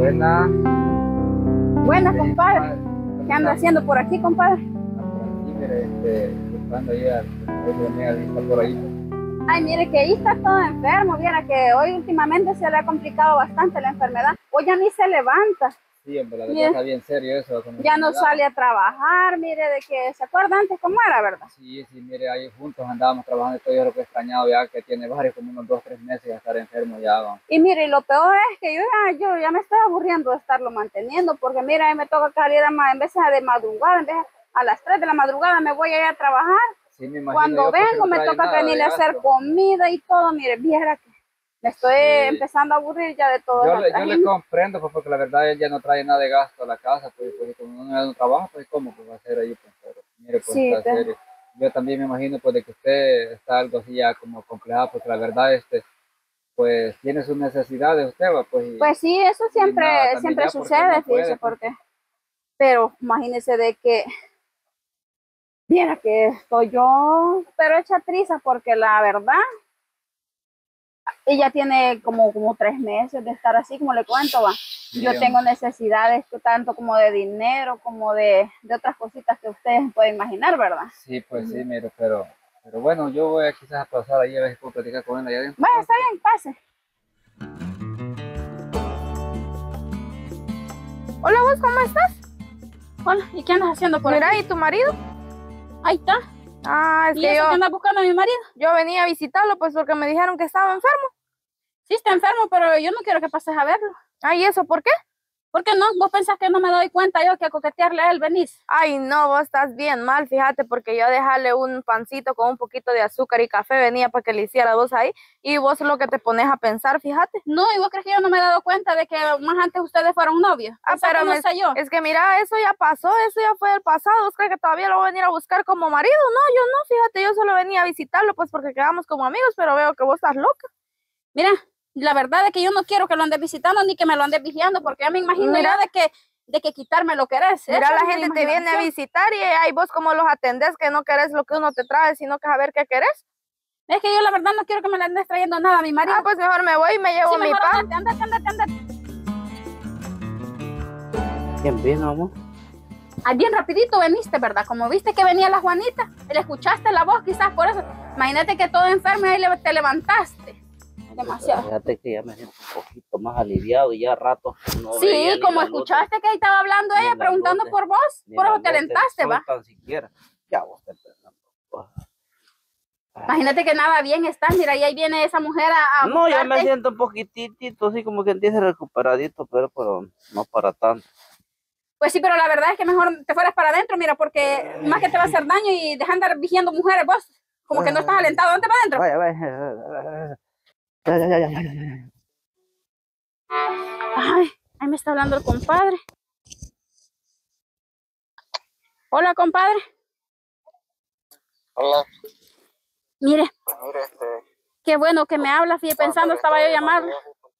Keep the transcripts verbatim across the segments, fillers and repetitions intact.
Buena. Buenas, compadre. ¿Qué anda haciendo por aquí, compadre? Por aquí, mire, este, buscando ahí al está por ahí. Ay, mire que ahí está todo enfermo. Viera que hoy últimamente se le ha complicado bastante la enfermedad. Hoy ya ni se levanta. Sí, hombre, la verdad está bien serio eso. Con ya no sale a trabajar, mire, de que se acuerda antes cómo era, ¿verdad? Sí, sí, mire, ahí juntos andábamos trabajando y todo. Yo lo que he extrañado ya que tiene varios, como unos dos, tres meses de estar enfermo ya. ¿No? Y mire, lo peor es que yo ya, yo ya me estoy aburriendo de estarlo manteniendo, porque mira, a mí me toca salir a, en vez de madrugada, en vez de, a las tres de la madrugada me voy a ir a trabajar. Sí, me imagino. Cuando yo vengo no me toca venirle a hacer comida y todo, mire, viera que me estoy sí. empezando a aburrir ya de todo. Yo, le, yo le comprendo, pues, porque la verdad él ya no trae nada de gasto a la casa, pues, pues como uno no trabaja, pues cómo pues, va a hacer ahí, pues, pero, mire, pues sí, está serio. Yo también me imagino, pues, de que usted está algo así ya como complejado, porque la verdad, este, pues, tiene sus necesidades usted, pues. Y, pues sí, eso siempre, nada, siempre sucede, no fíjese, porque, pero imagínese de que, viera que estoy yo, pero hecha triza, porque la verdad, ella tiene como, como tres meses de estar así, como le cuento, va. Yo Bien. tengo necesidades tanto como de dinero, como de, de otras cositas que ustedes pueden imaginar, ¿verdad? Sí, pues sí, mire, pero, pero bueno, yo voy a quizás a pasar ahí a ver si puedo platicar con él allá adentro. Vaya, está bien, pase. Hola, vos, ¿cómo estás? Hola, ¿y qué andas haciendo por Mira, aquí? ¿y tu marido? Ahí está. Ah, es ¿Y que eso yo... que andas buscando a mi marido? Yo venía a visitarlo, pues, porque me dijeron que estaba enfermo. Sí, está enfermo, pero yo no quiero que pases a verlo. Ay, ¿eso por qué? ¿Por qué no? ¿Vos pensás que no me doy cuenta yo que a coquetearle a él venís? Ay, no, vos estás bien mal, fíjate, porque yo dejarle un pancito con un poquito de azúcar y café venía para que le hiciera vos ahí, y vos lo que te pones a pensar, fíjate. No, y vos crees que yo no me he dado cuenta de que más antes ustedes fueron novios. Ah, pero no me, sé yo. Es que mira, eso ya pasó, eso ya fue el pasado. ¿Vos crees que todavía lo voy a venir a buscar como marido? No, yo no, fíjate, yo solo venía a visitarlo, pues porque quedamos como amigos, pero veo que vos estás loca. Mira, la verdad es que yo no quiero que lo andes visitando ni que me lo andes vigiando, porque ya me imagino mira, yo de que, de que quitarme lo querés. Mira, la gente te viene a visitar y ahí vos como los atendés, que no querés lo que uno te trae, sino que a ver qué querés. Es que yo la verdad no quiero que me le andes trayendo nada a mi marido. Ah, pues mejor me voy y me llevo sí, mi pan. Andate, andate, andate. ¿Quién vino, amor? Ah, bien rapidito veniste, ¿verdad? Como viste que venía la Juanita, le escuchaste la voz quizás por eso. Imagínate que todo enfermo y ahí te levantaste. Demasiado. Fíjate que ya me siento un poquito más aliviado y ya rato no sí, veía como escuchaste que ahí estaba hablando ella preguntando por vos, por eso te alentaste, va. Tan siquiera. Ya vos te pensando. Imagínate que nada bien estás, mira, y ahí viene esa mujer a, a No, buscarte. ya me siento un poquitito, así como que empieza recuperadito, pero, pero no para tanto. Pues sí, pero la verdad es que mejor te fueras para adentro, mira, porque más que te va a hacer daño y dejar de andar vigiando mujeres vos, como que no estás alentado, ¿dónde para adentro? Vaya, vaya. Ya, ya, ya, ya, ya, ya. Ay, ahí me está hablando el compadre. Hola, compadre. Hola. Mire. Mire, este... Qué bueno que me hablas, fíjate, pensando estaba yo llamarlo.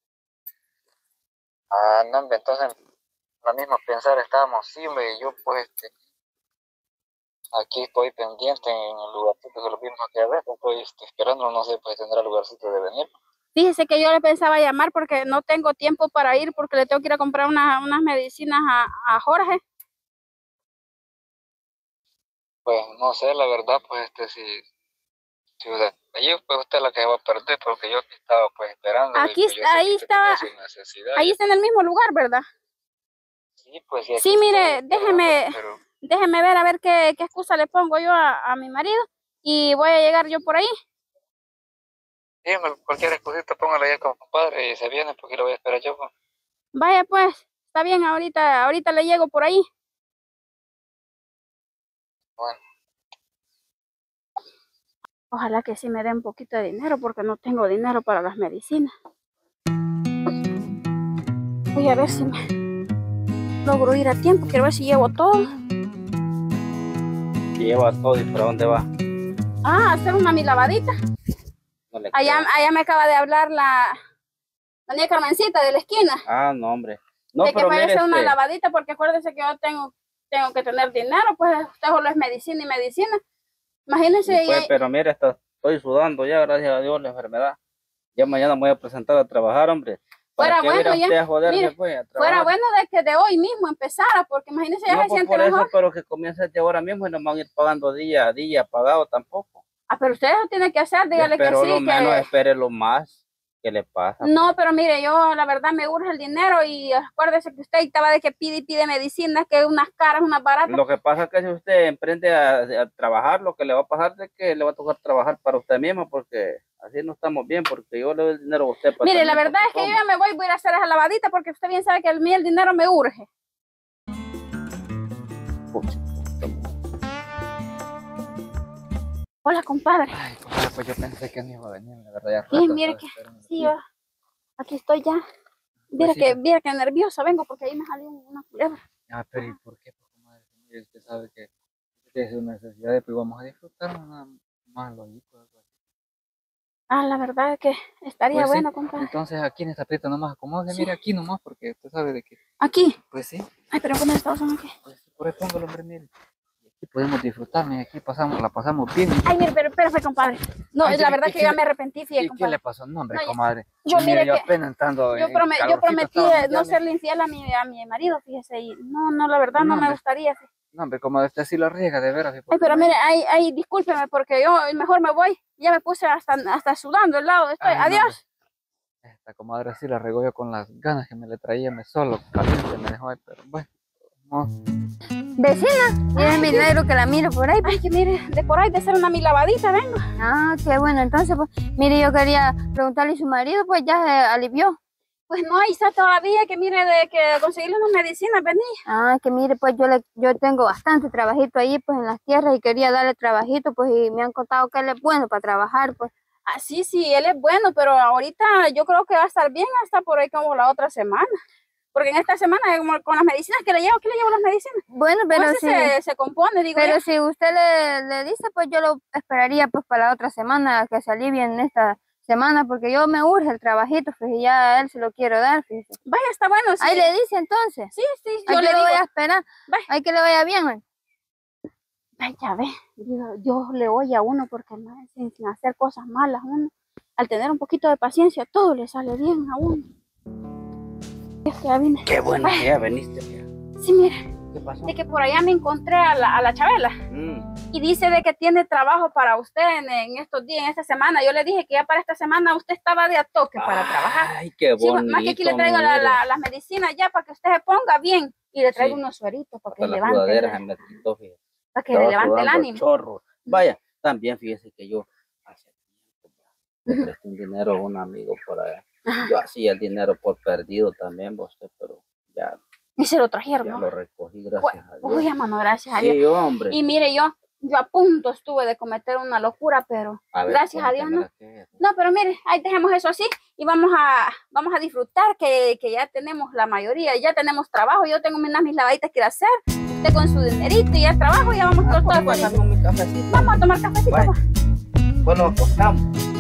Ah, no, entonces, la misma pensar estábamos, sí, hombre, y yo pues, este... aquí estoy pendiente en el lugarcito que lo vimos aquí a ver, estoy este, esperando, no sé, pues tendrá lugarcito de venir. Fíjese que yo le pensaba llamar porque no tengo tiempo para ir, porque le tengo que ir a comprar una, unas medicinas a, a Jorge. Pues no sé, la verdad, pues este, si, si usted, allí pues usted es la que va a perder, porque yo aquí estaba pues esperando. Aquí, pues, ahí estaba, ahí está en el mismo lugar, ¿verdad? Sí, pues sí. Sí, mire, estoy, déjeme, pero... déjeme ver a ver qué, qué excusa le pongo yo a, a mi marido y voy a llegar yo por ahí. Sí, cualquier excusita póngala ya con compadre y se viene porque lo voy a esperar yo. Pues. Vaya pues, está bien, ahorita, ahorita le llego por ahí. Bueno. Ojalá que sí me dé un poquito de dinero porque no tengo dinero para las medicinas. Voy a ver si me logro ir a tiempo, quiero ver si llevo todo. Si lleva todo, ¿y para dónde va? Ah, hacer una mi lavadita. No le allá, allá me acaba de hablar la, la niña Carmencita de la esquina. Ah, no, hombre. No, de pero que vaya a hacer este... una lavadita porque acuérdese que yo tengo, tengo que tener dinero, pues usted solo es medicina y medicina. Imagínense. Sí, pues, y... Pero mire, está, estoy sudando ya, gracias a Dios, la enfermedad. Ya mañana me voy a presentar a trabajar, hombre. Fuera ¿Para qué bueno ir a ya, usted a joderse, mire, pues, a fuera trabajar? bueno de que de hoy mismo empezara, porque imagínese ya No, se pues siente por mejor. eso, pero que comience de ahora mismo y no van a ir pagando día a día pagado tampoco. Ah, pero usted eso tiene que hacer, dígale que Pero sí, lo que... menos, espere lo más. ¿Qué le pasa? No, pero mire, yo la verdad me urge el dinero y acuérdese que usted estaba de que pide y pide medicinas, que unas caras, unas baratas. Lo que pasa es que si usted emprende a, a trabajar, lo que le va a pasar es que le va a tocar trabajar para usted mismo, porque así no estamos bien, porque yo le doy el dinero a usted para Mire, la también, verdad es porque que yo ya me voy, voy a ir a hacer esa lavadita porque usted bien sabe que a mí el dinero me urge. toma. Pucha, toma. Hola, compadre. Ay, compadre, pues yo pensé que no iba a venir, la verdad, ya Sí, rato mire estaba que, esperando sí, aquí. yo aquí estoy ya. Viera Pues sí, que, pues. viera que nerviosa vengo porque ahí me salió una culebra. Ah, pero ¿y por qué? Pues, comadre, mire, usted sabe que que es su necesidad, pues vamos a disfrutar nada más lo pues, algo así. Ah, la verdad es que estaría Pues sí, bueno, compadre. entonces aquí en esta prieta nomás acomódese, Sí. mire aquí nomás, porque usted sabe de que, Aquí. pues sí, Ay, pero ¿cómo está usando aquí? pues sí, por ahí póngalo, hombre, mire. Y aquí podemos disfrutar, mire, aquí pasamos, la pasamos bien. Ay, mire, pero espérate, compadre. No, Ay, es la ¿y verdad qué que ya le- me arrepentí, fíjate, ¿Y qué compadre. le pasó? No, hombre, No, ya- comadre. yo Mire, mire yo que- apenas entrando Yo, en prome- yo calorcito prometí estaba, de ya no me- serle infiel a mi, a mi marido, fíjese, y no, no, la verdad no, No, me hombre. gustaría. fíjese. No, hombre, comadre, usted sí lo riega, de veras. Ay, porque pero imagínese- mire, ay, ay, discúlpeme porque yo mejor me voy. Ya me puse hasta, hasta sudando el lado. Estoy. Ay, no, Adiós. hombre. Esta comadre sí la regó yo con las ganas que me le traía, me solo, caliente me dejó ahí, pero bueno. No. Vecina, y es mi negro que la miro por ahí. Ay, que mire, de por ahí de hacer una mi lavadita, vengo. Ah, qué bueno. Entonces, pues, mire, yo quería preguntarle a su marido, pues ya se alivió. Pues no, ahí está todavía, que mire, de que conseguirle unas medicinas, vení. Ah, que mire, pues yo le, yo tengo bastante trabajito ahí, pues en las tierras y quería darle trabajito, pues y me han contado que él es bueno para trabajar, pues. Ah, sí, sí, él es bueno, pero ahorita yo creo que va a estar bien hasta por ahí como la otra semana. Porque en esta semana, como con las medicinas que le llevo, ¿qué le llevo las medicinas? Bueno, pero Pues si, se, se compone, digo pero yo. si usted le, le dice, pues yo lo esperaría pues para la otra semana, que se alivie en esta semana, porque yo me urge el trabajito, pues y ya a él se lo quiero dar, fíjese. Vaya, está bueno. Sí. Ahí le dice entonces. Sí, sí, Ahí yo que le lo digo. voy a esperar. Vaya. Ahí que le vaya bien, man. Ay, ya ve, digo, Dios le oye a uno porque no es sin, sin hacer cosas malas uno. Al tener un poquito de paciencia, todo le sale bien a uno. Es que ya vine. Qué bueno Ay. que ya veniste. Mira. Sí, mire, ¿Qué pasó? de que por allá me encontré a la, a la Chabela Mm. y dice de que tiene trabajo para usted en, en estos días, en esta semana. Yo le dije que ya para esta semana usted estaba de a toque para trabajar. Ay, qué Sí, bonito. más que aquí le traigo la- mire. la- las medicinas ya para que usted se ponga bien y le traigo Sí. unos sueritos para que Hasta las levante, sudaderas el- se me quitó, fíjese. para que le Estaba levante el sudando ánimo. chorro. Vaya, también fíjese que yo hace tiempo le presté un dinero a un amigo por allá. Ajá. Yo hacía el dinero por perdido también, vos, pero ya, Y se lo trajeron, ya ¿no? lo recogí, gracias Pues, a Dios. uy, hermano, gracias a Dios. Sí, hombre. Y mire, yo, yo a punto estuve de cometer una locura, pero A ver, gracias a Dios, ¿no? cuéntemela qué es. No, pero mire, ahí dejemos eso así y vamos a, vamos a disfrutar que, que ya tenemos la mayoría, ya tenemos trabajo, yo tengo unas mis lavaditas que ir a hacer, usted con su dinerito y ya trabajo y ya vamos Ah, todos pues, todos felices. pásame mi cafecito. Vamos a tomar cafecito. Vaya. pues. Bueno, acostamos.